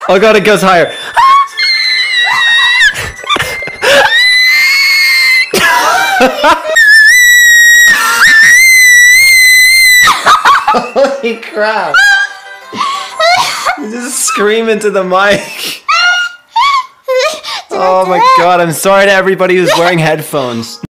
Oh god, it goes higher. Holy crap. You just scream into the mic. Oh my god, I'm sorry to everybody who's wearing headphones.